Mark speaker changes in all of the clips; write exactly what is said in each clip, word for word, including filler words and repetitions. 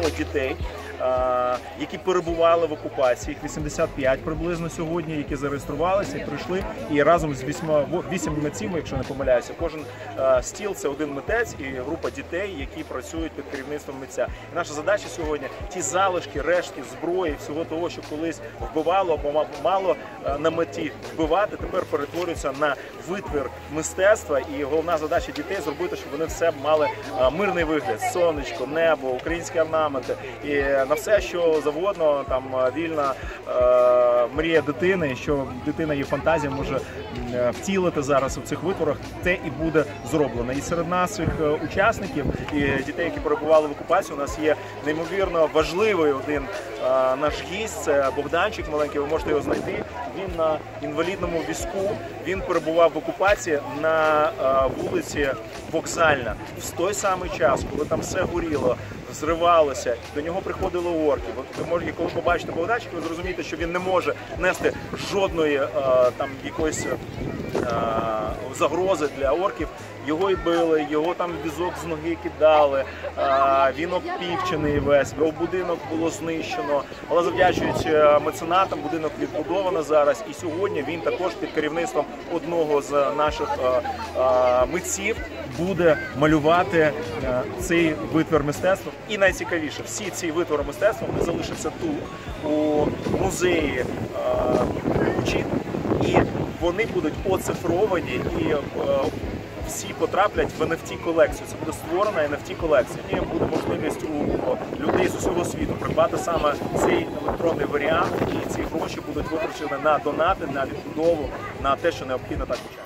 Speaker 1: запросили дітей, які перебували в окупації, їх вісімдесят п'ять приблизно сьогодні, які зареєструвалися і прийшли, і разом з вісьми митцями, якщо не помиляюся, кожен стіл – це один митець і група дітей, які працюють під керівництвом митця. І наша задача сьогодні – ті залишки, рештки зброї, всього того, що колись вбивало або мало на меті вбивати, тепер перетворюється на витвір мистецтва, і головна задача дітей – зробити, щоб вони все мали мирний вигляд, сонечко, небо, українські орнаменти, і на все, що завгодно, там вільна е, мрія дитини, що дитина, її фантазія може втілити зараз у цих витворах, те і буде зроблено. І серед наших учасників і дітей, які перебували в окупації, у нас є неймовірно важливий один е, наш гість, це Богданчик маленький, ви можете його знайти. Він на інвалідному візку, він перебував в окупації на е, вулиці Вокзальна. В той самий час, коли там все горіло, зривалося, до нього приходили орки. Ви можете, коли побачите Богданчика, ви зрозумієте, що він не може нести жодної е, там якоїсь е, загрози для орків. Його й били, його там візок з ноги кидали, він обпівчений весь, його будинок було знищено. Але завдячуючи меценатам, будинок відбудовано зараз. І сьогодні він також під керівництвом одного з наших митців буде малювати цей витвір мистецтва. І найцікавіше, всі ці витвори мистецтва вони залишаться тут, у музеї Бучі, і вони будуть оцифровані і всі потраплять в ен еф ті-колекцію. Це буде створена ен еф ті-колекція. І буде можливість у людей з усього світу придбати саме цей електронний варіант, і ці гроші будуть витрачені на донати, на відбудову, на те, що необхідно так почати.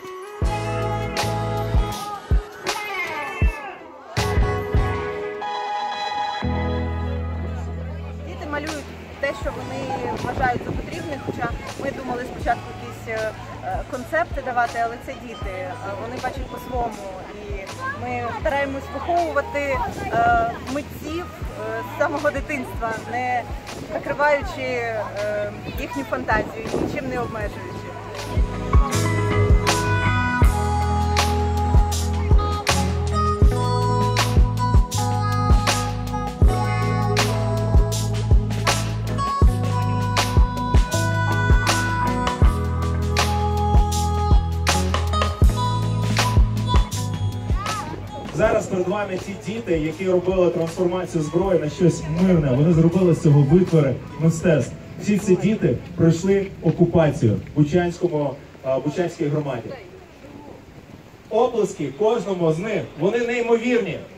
Speaker 2: Діти малюють те, що вони вважають за потрібне, хоча ми думали спочатку якісь концепти давати, але це діти, вони бачать по-своєму, і ми стараємось виховувати митців з самого дитинства, не закриваючи їхню фантазію, нічим не обмежуючи.
Speaker 3: Зараз перед вами ті діти, які робили трансформацію зброї на щось мирне. Вони зробили з цього витвори мистецтв. Всі ці діти пройшли окупацію в Бучанському, Бучанській громаді. Оплески кожному з них, вони неймовірні.